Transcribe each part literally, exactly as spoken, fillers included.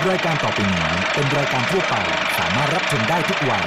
รายการต่อไปนี้เป็นรายการทั่วไปสามารถรับชมได้ทุกวัย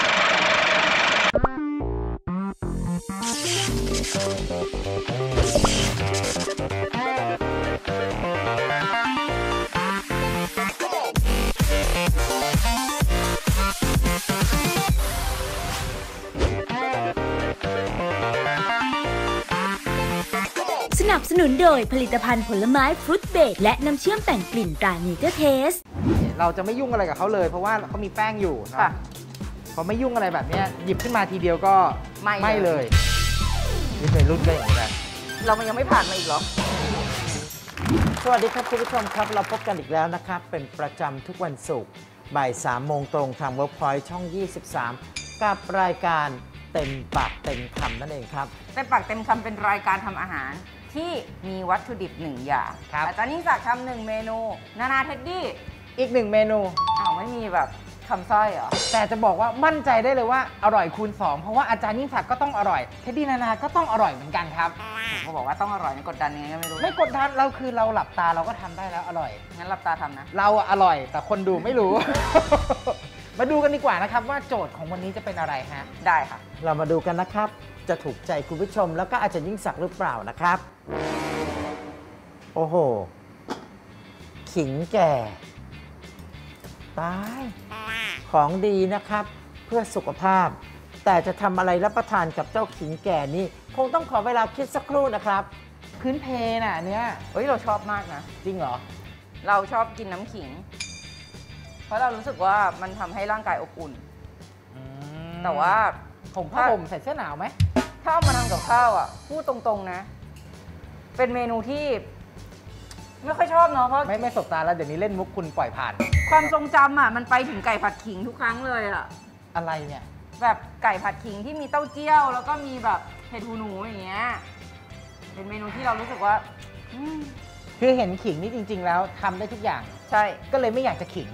สนับสนุนโดยผลิตภัณฑ์ผลไม้ฟรุตเบรดและน้ำเชื่อมแต่งกลิ่นตราเนเจอร์เทสเราจะไม่ยุ่งอะไรกับเขาเลยเพราะว่าเขามีแป้งอยู่นะพอไม่ยุ่งอะไรแบบนี้หยิบขึ้นมาทีเดียวก็ไม่เลยนี่เป็นรุ่นก็อย่างนี้แหละเรามันยังไม่ผ่านมาอีกหรอสวัสดีครับคุณผู้ชมครับเราพบกันอีกแล้วนะครับเป็นประจำทุกวันศุกร์บ่ายสามโมงตรงทาง Workpoint ช่องยี่สิบสามกับรายการเต็มปากเต็มคำนั่นเองครับเต็มปากเต็มคำเป็นรายการทำอาหารที่มีวัตถุดิบหนึ่งอย่างอาจารย์ยิ่งศักดิ์ทำหนึ่งเมนูนานาเท็ดดี้อีกหนึ่งเมนูอ้าวไม่มีแบบคำสร้อยเหรอแต่จะบอกว่ามั่นใจได้เลยว่าอร่อยคูณสองเพราะว่าอาจารย์ยิ่งศักดิ์ก็ต้องอร่อยเท็ดดี้นานาก็ต้องอร่อยเหมือนกันครับเขาบอกว่าต้องอร่อยไม่กดดันยังไงก็ไม่รู้ไม่กดดันเราคือเราหลับตาเราก็ทำได้แล้วอร่อยงั้นหลับตาทำนะเราอร่อยแต่คนดูไม่รู้ มาดูกันดีกว่านะครับว่าโจทย์ของวันนี้จะเป็นอะไรฮะได้ค่ะเรามาดูกันนะครับจะถูกใจคุณผู้ชมแล้วก็อาจารย์ยิ่งศักดิ์หรือเปล่านะครับโอ้โหขิงแก่ตายของดีนะครับเพื่อสุขภาพแต่จะทำอะไรรับประทานกับเจ้าขิงแก่นี้คงต้องขอเวลาคิดสักครู่นะครับพื้นเพน่ะเนี้ยเฮ้ยเราชอบมากนะจริงเหรอเราชอบกินน้ำขิงเพราะเรารู้สึกว่ามันทำให้ร่างกายอบอุ่นแต่ว่าผมผ้าห่มใส่เสื้อหนาวไหมถ้าเอามาทำกับข้าวอ่ะพูดตรงๆนะเป็นเมนูที่ไม่ค่อยชอบเนาะเพราะไม่ไม่สบตาแล้วเดี๋ยวนี้เล่นมุกคุณปล่อยผ่านความทรงจำอ่ะมันไปถึงไก่ผัดขิงทุกครั้งเลยอ่ะอะไรเนี่ยแบบไก่ผัดขิงที่มีเต้าเจี้ยวแล้วก็มีแบบเห็ดหูหนูอย่างเงี้ยเป็นเมนูที่เรารู้สึกว่าคือเห็นขิงนี่จริงๆแล้วทำได้ทุกอย่างใช่ก็เลยไม่อยากจะขิง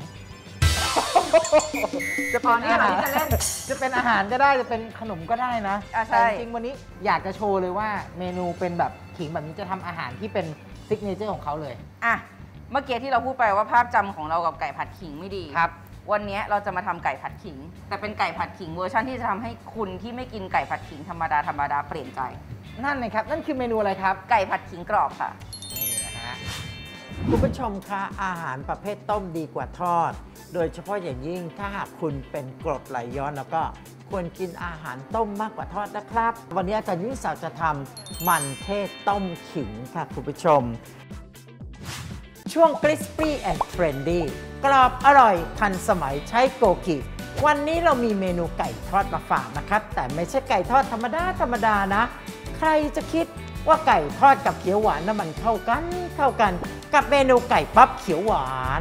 จะเป็นอาหารจะเล่นจะเป็นอาหารก็ได้จะเป็นขนมก็ได้นะแต่จริงวันนี้อยากจะโชว์เลยว่าเมนูเป็นแบบขิงแบบนี้จะทำอาหารที่เป็นซิกเนเจอร์ของเขาเลยอ่ะเมื่อกี้ที่เราพูดไปว่าภาพจำของเรากับไก่ผัดขิงไม่ดีครับวันนี้เราจะมาทำไก่ผัดขิงแต่เป็นไก่ผัดขิงเวอร์ชันที่จะทำให้คุณที่ไม่กินไก่ผัดขิงธรรมดาธรรมดาเปลี่ยนใจนั่นเลยครับนั่นคือเมนูอะไรครับไก่ผัดขิงกรอบค่ะนี่นะฮะคุณผู้ชมคะอาหารประเภทต้มดีกว่าทอดโดยเฉพาะอย่างยิ่งถ้าหากคุณเป็นกรดไหลย้อนแล้วก็ควรกินอาหารต้มมากกว่าทอดนะครับวันนี้อาจารย์ยิ่งศักดิ์จะทำมันเทศต้มขิงค่ะคุณผู้ชมช่วง crispy and trendy กรอบอร่อยทันสมัยใช้โกกิวันนี้เรามีเมนูไก่ทอดมาฝากนะครับแต่ไม่ใช่ไก่ทอดธรรมดาธรรมดานะใครจะคิดว่าไก่ทอดกับเขียวหวานน้ำมันเข้ากันเข้ากันกับเมนูไก่ปั๊บเขียวหวาน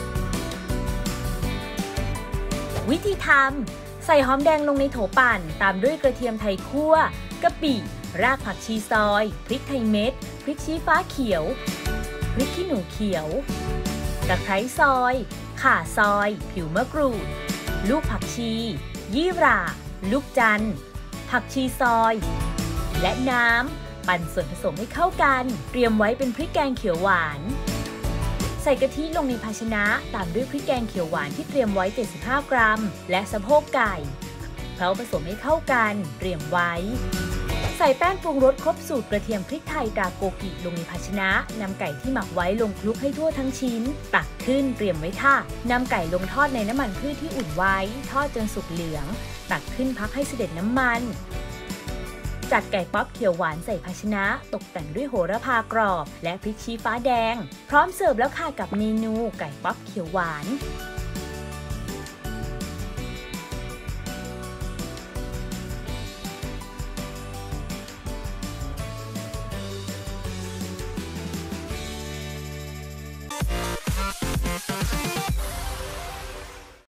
วิธีทำใส่หอมแดงลงในโถปั่นตามด้วยกระเทียมไทยคั่วกะปิรากผักชีซอยพริกไทยเม็ดพริกชี้ฟ้าเขียวพริกขี้หนูเขียวตะไคร้ซอยข่าซอยผิวมะกรูดลูกผักชียี่หร่าลูกจันทร์ผักชีซอยและน้ำปั่นส่วนผสมให้เข้ากันเตรียมไว้เป็นพริกแกงเขียวหวานใส่กะทิลงในภาชนะตามด้วยพริกแกงเขียวหวานที่เตรียมไว้เจ็ดสิบห้ากรัมและสะโพกไก่เคล้าผสมให้เข้ากันเตรียมไว้ใส่แป้งปรุงรสครบสูตรกระเทียมพริกไทยตราโกกิลงในภาชนะนำไก่ที่หมักไว้ลงคลุกให้ทั่วทั้งชิ้นตักขึ้นเตรียมไว้ค่ะนำไก่ลงทอดในน้ำมันพืชที่อุ่นไว้ทอดจนสุกเหลืองตักขึ้นพักให้เสด็จน้ำมันจัดไก่ป๊อปเขียวหวานใส่ภาชนะตกแต่งด้วยโหระพากรอบและพริกชี้ฟ้าแดงพร้อมเสิร์ฟแล้วค่ะกับเมนูไก่ป๊อปเขียวหวาน